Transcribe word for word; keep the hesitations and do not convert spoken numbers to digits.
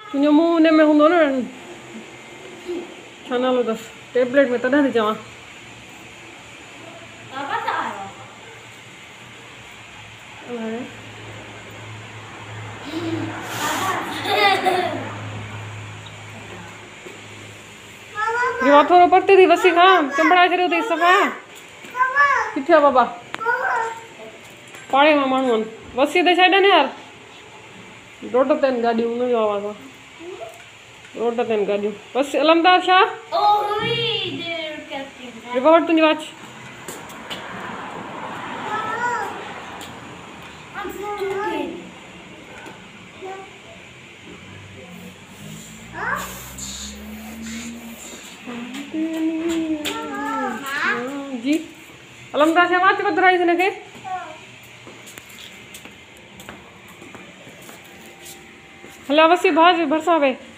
तुंहिंजो मुंहुं हुन में हूंदो न, छा नालो अथसि, टेबलेट में, तॾहिं थी चवां। रिवा थोरो परते थी वसी खां, चंबड़ाए छॾियो अथई सफ़ा। किथे आहे बाबा? पाड़े मां माण्हू आहिनि, वसी ते छॾनि यार। रोड ते आहिनि गाॾियूं, हुनजो आवाज़ु आहे। रोड ते आहिनि गाॾियूं। बसि अलमदार शाह, रिवा वटि तुंहिंजी वाच। जी अलमदार शाह वाच बदराई हिनखे। हला वसी भाज भरिसां वे।